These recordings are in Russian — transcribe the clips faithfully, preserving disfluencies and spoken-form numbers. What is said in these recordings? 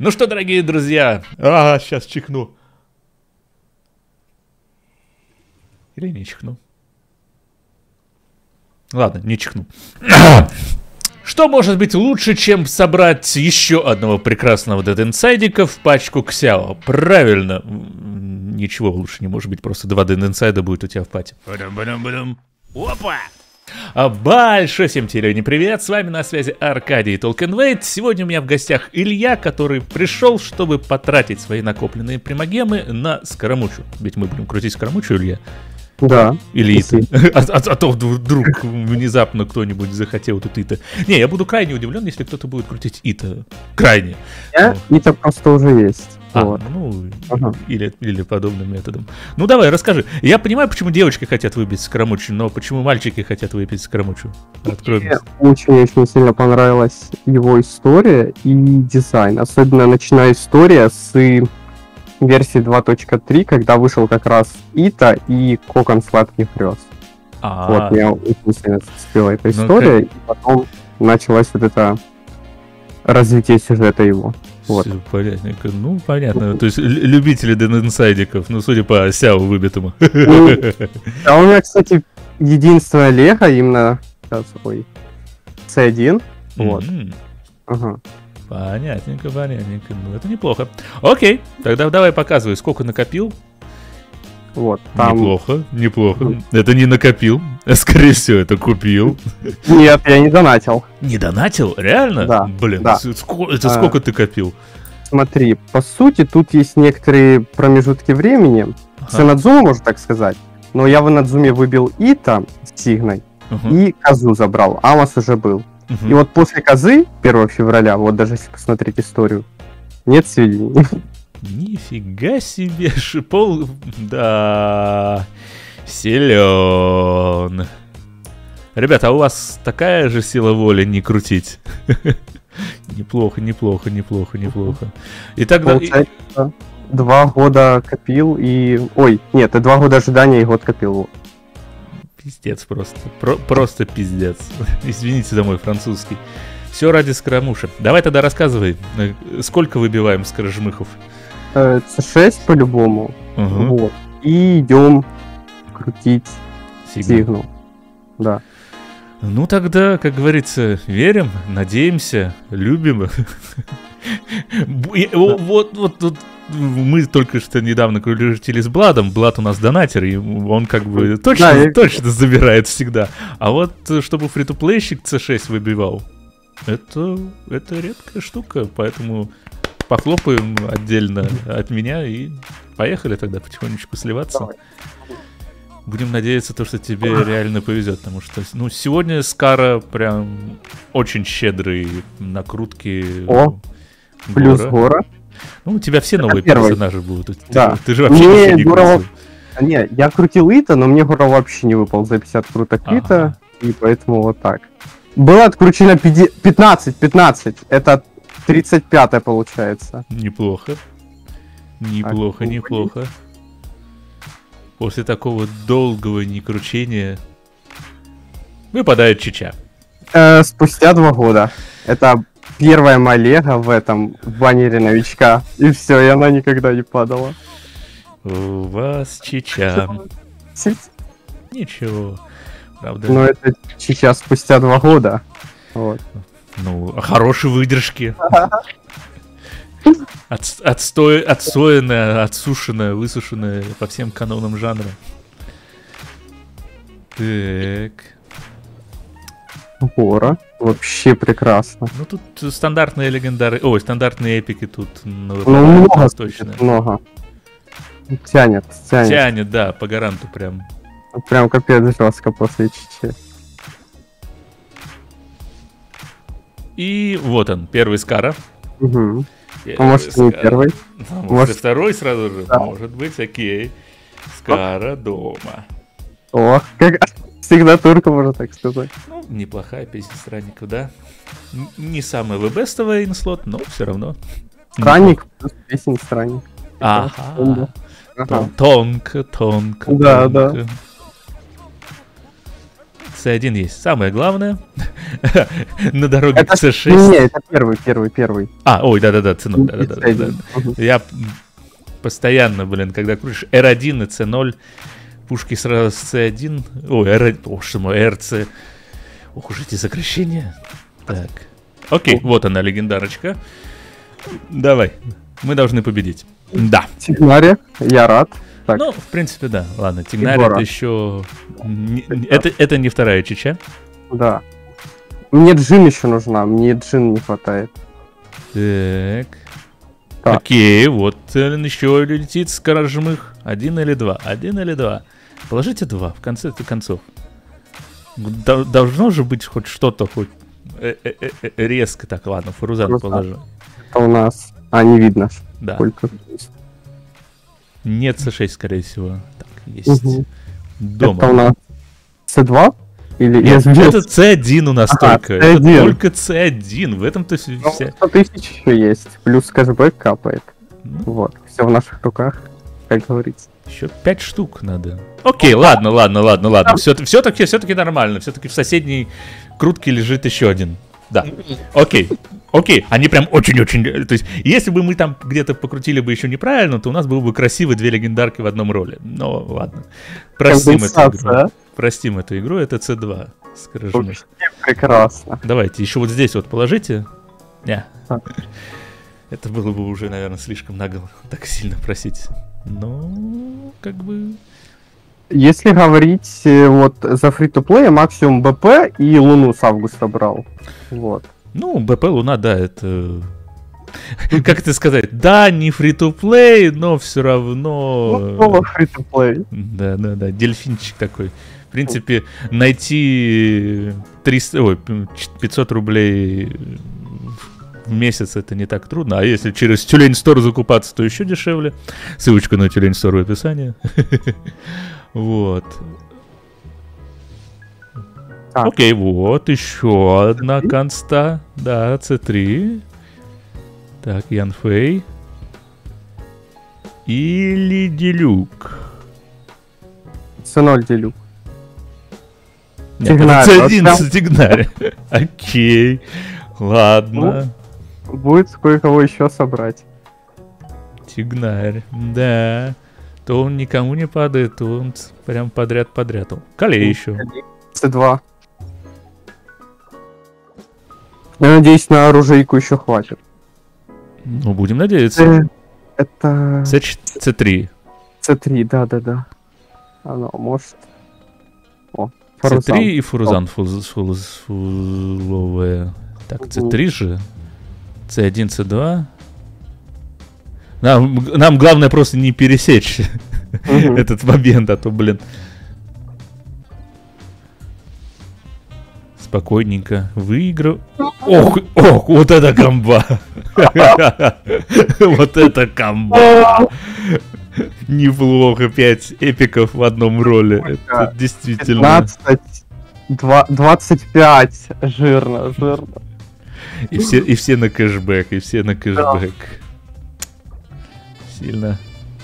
Ну что, дорогие друзья, а, сейчас чихну. Или не чихну. Ладно, не чихну. Что может быть лучше, чем собрать еще одного прекрасного Dead Inside в пачку Ксяо? Правильно. Ничего лучше не может быть, просто два Dead Inside будет у тебя в пати. Опа! Большой всем телевидению привет, с вами на связи Аркадий Толкенвейт. Сегодня у меня в гостях Илья, который пришел, чтобы потратить свои накопленные примагемы на скоромучу. Ведь мы будем крутить скоромучу, Илья. Да. Или Ита. А, а, а то вдруг внезапно кто-нибудь захотел тут Ита. Не, я буду крайне удивлен, если кто-то будет крутить Ита. Крайне. Я? Ита просто уже есть. А, вот. ну, ага. или, или подобным методом. Ну давай, расскажи. Я понимаю, почему девочки хотят выбить скоромучу, но почему мальчики хотят выбить скоромучу? Открой мне. Очень-очень сильно понравилась его история и дизайн. Особенно начиная история с версии два точка три, когда вышел как раз Ита и Кокон сладких грез. А-а-а. Вот, меня очень сильно зацепила эта история, ну, и потом началось вот это развитие сюжета его. Вот. Все понятненько. Ну, понятно. То есть любители Dead Inside, ну, судя по Сяо выбитому. Ну, а у меня, кстати, единственное лего именно сейчас, ой, си один. Вот. Mm-hmm. Ага. Понятненько, понятненько. Ну, это неплохо. Окей, тогда давай показывай, сколько накопил. Вот, там... Неплохо, неплохо. Mm. Это не накопил, а скорее всего, это купил. Нет, я не донатил. Не донатил? Реально? Да. Блин, да. Сколько, это сколько а, ты копил? Смотри, по сути, тут есть некоторые промежутки времени. Ага. С Инадзума, можно так сказать. Но я в Инадзуме выбил Ита с Сигной uh-huh. и Казу забрал. Амос уже был. Uh-huh. И вот после Казы, первого февраля, вот даже если посмотреть историю, нет сведений. Нифига себе, шипол, да, силен. Ребята, а у вас такая же сила воли не крутить? Неплохо, неплохо, неплохо, неплохо. И тогда... Получается, два года копил и... Ой, нет, и два года ожидания и год копил. Пиздец просто, Про- просто пиздец. Извините за мой французский. Все ради скоромуши. Давай тогда рассказывай, сколько выбиваем скорожмыхов? си шесть по-любому. Угу. Вот. И идем крутить Сигну. Сигну. Да. Ну тогда, как говорится, верим, надеемся, любим. Вот, вот, вот мы только что недавно крутили с Бладом. Блад у нас донатер, и он как бы точно, да, точно я... забирает всегда. А вот чтобы фри-то-плейщик си шесть выбивал, это, это редкая штука, поэтому похлопаем отдельно от меня и поехали тогда потихонечку сливаться. Давай. Будем надеяться, то, что тебе реально повезет, потому что ну, сегодня Скара прям очень щедрый накрутки. О, гора. Плюс Гора. Ну, у тебя все это новые первый. персонажи будут. Да. Ты, ты же вообще мне не Гора... крутил. Не, я крутил Ита, но мне Гора вообще не выпал за пятьдесят круток ага. Ита, и поэтому вот так. Было откручено пятнадцать, пятнадцать, это тридцать пятое получается. Неплохо. Неплохо, так, неплохо. После такого долгого некручения выпадает Чича. Э, спустя два года. Это первая моя лего в этом баннере новичка. И все, и она никогда не падала. У вас Чича. Ничего. Правда. Но это Чича спустя два года. Вот. Ну, хорошей выдержки. От, отстой, отстоянная, отсушенная, высушенная по всем канонам жанра. Так. Гора. Вообще прекрасно. Ну тут стандартные легендары. Ой, стандартные эпики тут. Ну, много, точно. Много. Тянет, тянет. Тянет, да, по гаранту прям. Прям капец жестко после Чичи. И вот он, первый Скара. Угу. А может, не первый? А может, может, второй сразу же? Да. Может быть, окей. Скара дома. О, как сигнатурка, можно так сказать. Ну, неплохая песня Странников, да? Н- не самая вебестовая инслот, но все равно. Странник плюс песня Странник. Ага. ага. Тонко, тонко. Да, тонко. Да. си один есть. Самое главное, на дороге к си шесть... Не, это первый, первый, первый. А, ой, да-да-да, си ноль, да-да-да. Я постоянно, блин, когда крутишь эр один и си ноль, пушки сразу с си один... Ой, эр... О, что мой, эр си... Ох уж эти сокращения. Так. Окей, вот она, легендарочка. Давай, мы должны победить. Да. Тигнари, я рад. Так. Ну, в принципе, да. Ладно, Тигнари это еще... Не, это, это не вторая чича. Да. Мне джин еще нужна, мне джин не хватает. Так. так. Окей, вот еще летит скорожмых. Один или два? Один или два? Положите два, в конце концов. Должно же быть хоть что-то, хоть резко. Так, ладно, Фурузан положу. Это у нас... А, не видно. Да. Сколько? Нет, си шесть, скорее всего. Так, есть. Угу. Дома. Это у нас си два? Или Нет, это си один у нас ага, только. Это только си один. В этом-то все... Ну, сто тысяч еще есть. Плюс кэшбэк капает. Ну. Вот. Все в наших руках, как говорится. Еще пять штук надо. Окей, ладно, ладно, ладно, ладно. Все-таки все-таки нормально. Все-таки в соседней крутке лежит еще один. Да. Окей. Окей, они прям очень-очень... То есть, если бы мы там где-то покрутили бы еще неправильно, то у нас было бы красиво две легендарки в одном роле. Но ладно. Простим эту игру. Простим эту игру, это си два. Скажем. Прекрасно. Давайте, еще вот здесь вот положите. Не. Это было бы уже, наверное, слишком нагло так сильно просить. Но, как бы... Если говорить вот за free-to-play, максимум БП и Луну с августа брал. Вот. Ну, БП Луна, да, это... Как это сказать? Да, не free-to-play, но все равно... Ну, снова free-to-play. Да, да, да, дельфинчик такой. В принципе, найти триста, ой, пятьсот рублей в месяц это не так трудно. А если через Тюлень Стор закупаться, то еще дешевле. Ссылочка на Тюлень Стор в описании. Вот. Так. Окей, вот еще одна конста. Да, си три. Так, Ян Фэй. Или Делюк. си ноль Делюк. Нет, си один Тигнарь. Окей. Ладно. Ну, будет кое-кого еще собрать. Тигнарь, да. То он никому не падает, то он прям подряд-подряд. Калей еще. си два. Я надеюсь, на оружейку еще хватит. Ну, будем надеяться. Это... си три. си три, да-да-да. Оно может... О, Фурузан. си три и Фурузан фуловые. Так, си три же. си один, си два. Нам, нам главное просто не пересечь этот момент, а то, блин... Спокойненько выиграл. Ох, ох, вот это комба. Вот это комба. Неплохо, пять эпиков в одном роле. Это действительно... двадцать пять. Жирно, жирно. И все, и все на кэшбэк, и все на кэшбэк. Сильно.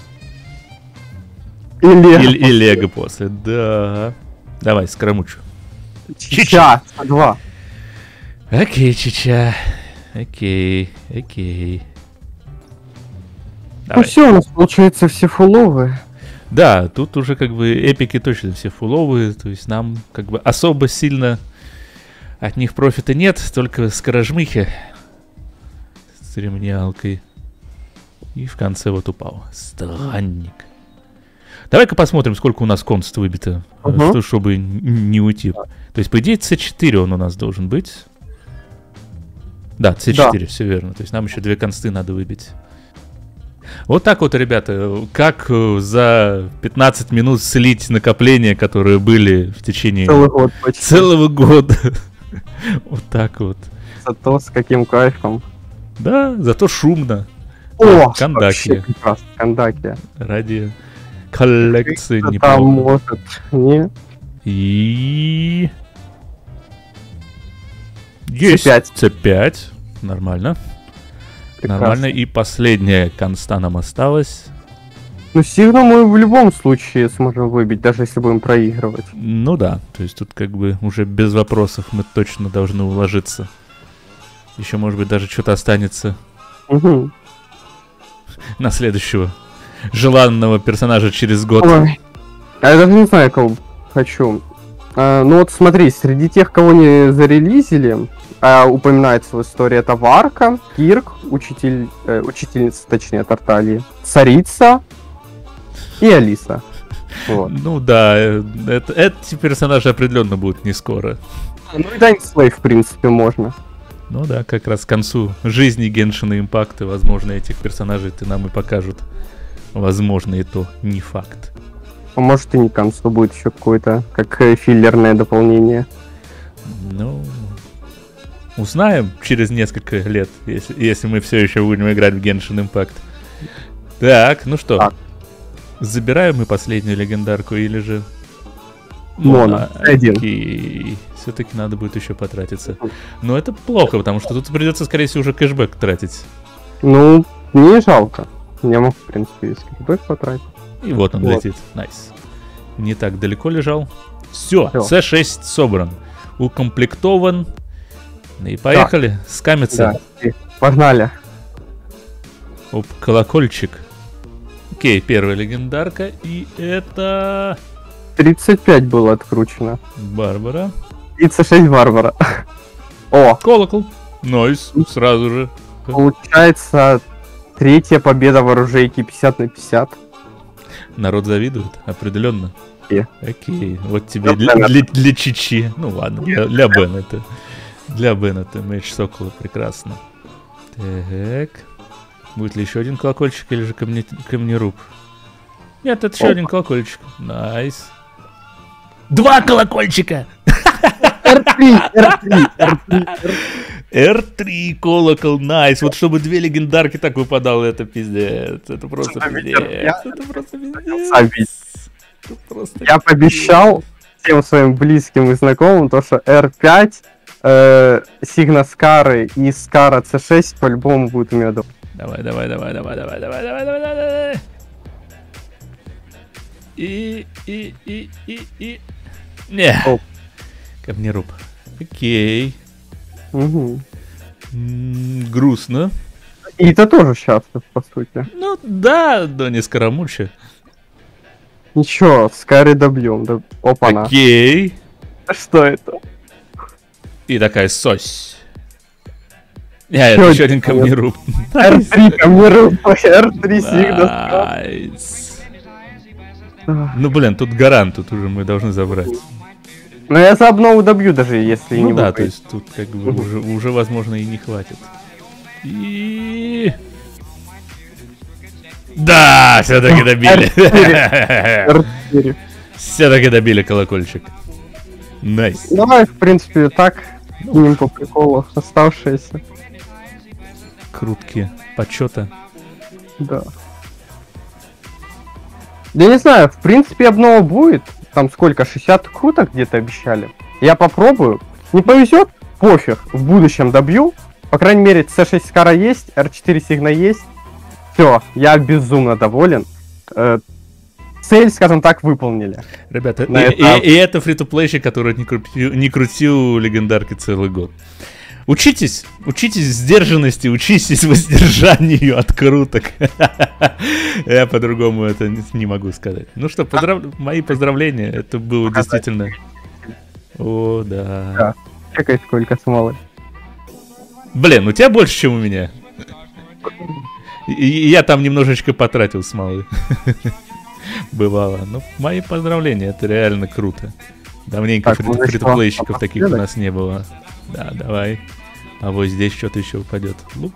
И Лего. И Лего после, да. Давай, скоромучу. Чича, два. Окей, Чича. Окей, окей. Давай. Ну все, у нас получается все фуловые. Да, тут уже как бы эпики точно все фуловые, то есть нам как бы особо сильно от них профита нет, только скорожмыхи с церемониалкой. И в конце вот упал. Странник. Давай-ка посмотрим, сколько у нас конст выбито, uh-huh. что, чтобы не уйти. То есть, по идее, си четыре он у нас должен быть. Да, си четыре, да. Все верно. То есть, нам еще две консты надо выбить. Вот так вот, ребята, как за пятнадцать минут слить накопления, которые были в течение Целый год целого года. Вот так вот. Зато с каким кайфом. Да, зато шумно. О, Кандаки. Кандаки. Ради коллекции неплохо. Там может, не? И... Есть. си пять. си пять. Нормально. Прекрасно. Нормально. И последняя конста нам осталась. Ну, Сигну мы в любом случае сможем выбить, даже если будем проигрывать. Ну да, то есть тут как бы уже без вопросов мы точно должны уложиться. Еще, может быть, даже что-то останется угу. на следующего желанного персонажа через год. Ой. А я даже не знаю, кого хочу. А, ну вот смотри, среди тех, кого не зарелизили, а, упоминается в истории, это Варка, Кирк, учитель, э, учительница, точнее, Тартальи, Царица и Алиса. Вот. Ну да, это, эти персонажи определенно будут не скоро. Ну и Dying Slave, в принципе, можно. Ну да, как раз к концу жизни Геншина Импакта, возможно, этих персонажей-то нам и покажут. Возможно, и то не факт. А может и не к концу будет еще какое-то, как филлерное дополнение. Ну, узнаем через несколько лет, если, если мы все еще будем играть в Genshin Impact. Так, ну что, а. забираем мы последнюю легендарку или же... Моно, один. Все-таки надо будет еще потратиться. Но это плохо, потому что тут придется, скорее всего, уже кэшбэк тратить. Ну, не жалко. Я мог, в принципе, весь кэшбэк потратить. И вот он вот. летит. Найс. Не так далеко лежал. Все, Си шесть собран. Укомплектован. И поехали. Так. Скамиться. Да. Погнали. Оп, колокольчик. Окей, первая легендарка. И это... тридцать пять было откручено. Барбара. тридцать шесть Барбара. О! Колокол. Нойс. Сразу же. Получается, третья победа в оружейке пятьдесят на пятьдесят. Народ завидует, определенно. Yeah. Окей, вот тебе для, для, для Чичи. Ну ладно, для, для Беннета. Для Беннета меч Сокола прекрасно. Так. Будет ли еще один колокольчик или же камне, камнеруб? Нет, это еще Опа. один колокольчик. Найс. Два колокольчика! эр три, эр три, эр три, эр три колокол, найс. Вот чтобы две легендарки так выпадало, это пиздец. Это просто пиздец. Это просто пиздец. Я пообещал всем своим близким и знакомым то, что эр пять, э, Сигна Скары и Скара си шесть по-любому будет у меня дома. Давай, давай, давай, давай, давай, давай, давай, давай, давай. И, и, и, и, и... Не. Оп. Камнеруб. Окей. Угу. М-м, грустно. И это тоже счастлив, по сути. Ну да, да не скоромуче. Ничего, Скари добьем. Да... Опа-на. Окей. Что это? И такая сось. Не, это еще один камнеруб. эр три камнеруб, эр три Сигна. Найс. Ну блин, тут гарант, тут уже мы должны забрать. Но я за обнову добью, даже если ну не да, выпадет. То есть тут как бы uh-huh. уже, уже возможно и не хватит. И... Да, все-таки добили. Все-таки добили колокольчик. Найс. Давай, в принципе, так, кинем по приколу оставшиеся. Крутки почета. Да. Я не знаю, в принципе, обнова будет. Там сколько, шестьдесят круток где-то обещали. Я попробую. Не повезет, пофиг. В будущем добью. По крайней мере, си шесть Скара есть, эр четыре Сигна есть. Все, я безумно доволен. Э, цель, скажем так, выполнили. Ребята, и, это... И, и это фри-то-плейщик, который не крутил, не крутил легендарки целый год. Учитесь, учитесь сдержанности, учитесь воздержанию от круток. Я по-другому это не, не могу сказать. Ну что, поздрав... мои поздравления, это было действительно... О, да. Да, чекай, сколько смолы. Блин, у тебя больше, чем у меня. И я там немножечко потратил смолы. Бывало. Ну, мои поздравления, это реально круто. Давненько фри-то-плейщиков таких у нас не было. Да, давай. А вот здесь что-то еще упадет. Лук.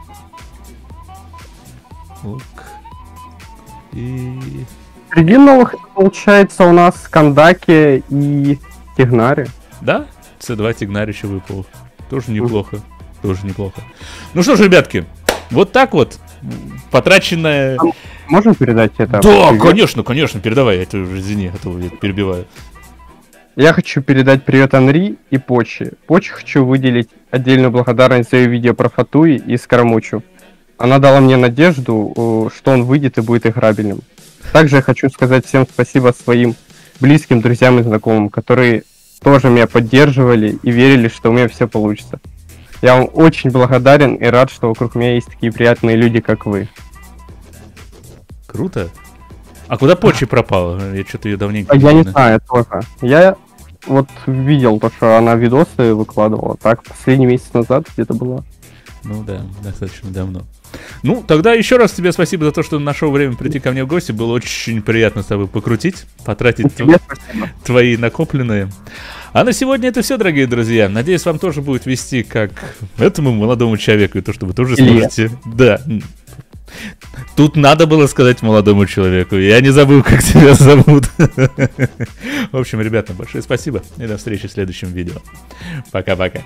Лук. И... Среди новых, получается, у нас Кандаки и Тигнари. Да? си два Тигнари еще выпал. Тоже неплохо. Тоже неплохо. Ну что ж, ребятки, вот так вот. Потраченное... Можем передать это? Да, привет? конечно, конечно, передавай. Я уже, извини, а то я перебиваю. Я хочу передать привет Анри и Почи. Почи хочу выделить отдельную благодарность за ее видео про Фатуи и Скоромучу. Она дала мне надежду, что он выйдет и будет играбельным. Также я хочу сказать всем спасибо своим близким друзьям и знакомым, которые тоже меня поддерживали и верили, что у меня все получится. Я вам очень благодарен и рад, что вокруг меня есть такие приятные люди, как вы. Круто. А куда Почи пропала? Я что-то ее давненько не Я не знаю тоже. Я вот видел то, что она видосы выкладывала. Так, последний месяц назад где-то была. Ну да, достаточно давно. Ну, тогда еще раз тебе спасибо за то, что нашел время прийти ко мне в гости. Было очень приятно с тобой покрутить, потратить тв- твои накопленные. А на сегодня это все, дорогие друзья. Надеюсь, вам тоже будет вести как этому молодому человеку, и то, что вы тоже сможете... Да. Тут надо было сказать молодому человеку. Я не забыл, как тебя зовут. В общем, ребята, большое спасибо. И до встречи в следующем видео. Пока-пока.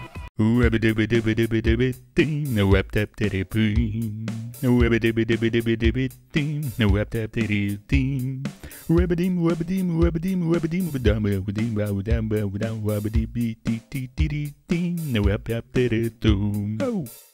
Oh.